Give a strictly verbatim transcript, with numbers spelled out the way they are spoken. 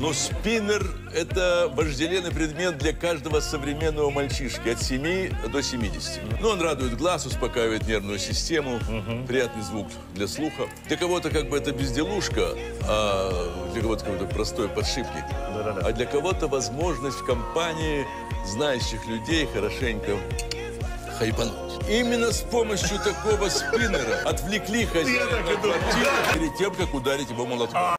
Но спиннер – это вожделенный предмет для каждого современного мальчишки от семи до семидесяти. Ну, он радует глаз, успокаивает нервную систему, угу. Приятный звук для слуха. Для кого-то как бы это безделушка, а для кого-то какой-то простой подшипник. Да-да-да. А для кого-то возможность в компании знающих людей хорошенько хайпануть. Именно с помощью такого спиннера отвлекли хозяина перед тем, как ударить его молотком.